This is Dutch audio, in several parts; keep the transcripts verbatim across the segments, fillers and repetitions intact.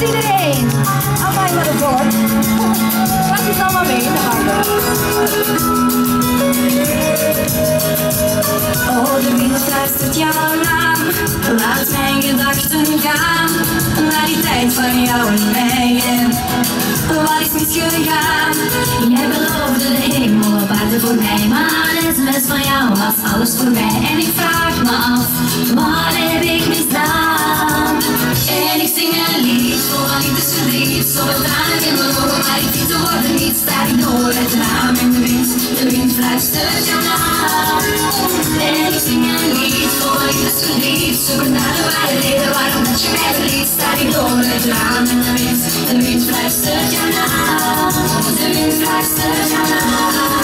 iedereen. Allemaal naar de boord. Wat is allemaal mee? Oh, de wind fluistert jouw naam. Laat mijn gedachten gaan naar die tijd van jou en mij. En wat is misgegaan? Jij beloofde de hemel op aarde voor mij, maar het les van jou was alles voorbij. En ik vraag me af, wat heb ik misdaan? En ik zing een lied vol van liefdesverdriet, zoveel tranen in mijn ogen, maar ik zie de woorden niet. Sta ik door het raam en de wind, de wind fluistert jouw naam. En ik zing een lied vol van liefdesverdriet, zoek naar de ware reden waarom dat je mij verliet. Sta ik door het raam en de wind, de wind fluistert jouw naam. De wind fluistert jouw naam.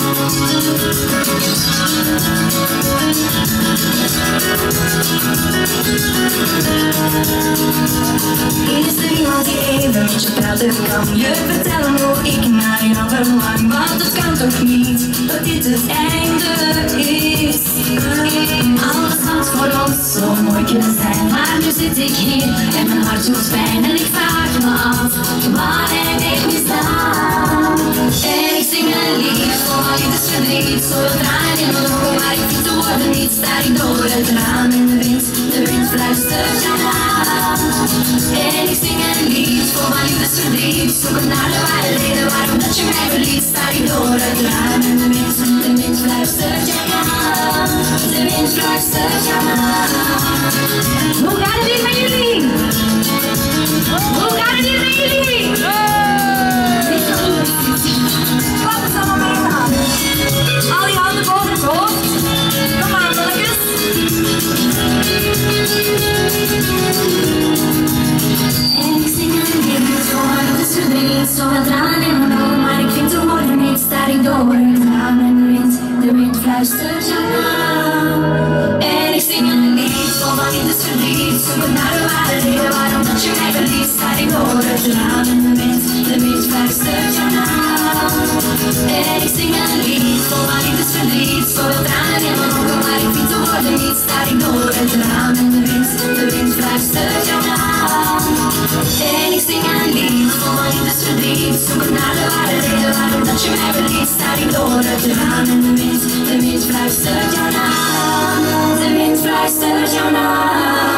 Is er iemand die even met je praten kan? Je vertellen hoe ik naar jou verlang, want het kan toch niet dat dit het einde is. Alles had voor ons zo mooi kunnen zijn, maar nu zit ik hier en mijn hart doet pijn. En ik vraag me af, wat heb ik misdaan? En ik zing een lied vol liefdesverdriet, zoveel tranen in mijn ogen, maar ik vind de woorden niet. Sta ik door het raam in de wind, de wind fluistert jouw naam. En ik zing een lied vol liefdesverdriet, zoek naar de ware reden waarom dat je mij verliet. Sta ik door het raam in de wind, de wind fluistert jouw naam. De wind fluistert jouw naam. Hoe gaat het hier met jullie? Hoe gaat het hier met jullie? Wat is allemaal meegaan? Al die handen boven het hoofd. Kom maar, mannetjes. En ik zing een lied vol liefdesverdriet, zoveel tranen in mijn ogen, maar ik vind de woorden niet. Sta ik door het raam en de wind, de wind fluistert jouw naam. En ik zing een lied vol liefdesverdriet, zoek naar de ware reden waarom dat je mij verliet. Sta ik door het raam en de wind, de wind fluistert jouw naam. En ik zing een lied vol liefdesverdriet, zoveel tranen in mijn ogen, maar ik vind de woorden niet. Sta ik door het raam en de wind, de wind fluistert jouw naam. En ik zing een lied vol liefdesverdriet, zoek naar de ware reden waarom dat je mij verliet. Sta ik door het raam en de wind, de wind fluistert jouw naam. De wind fluistert jouw naam.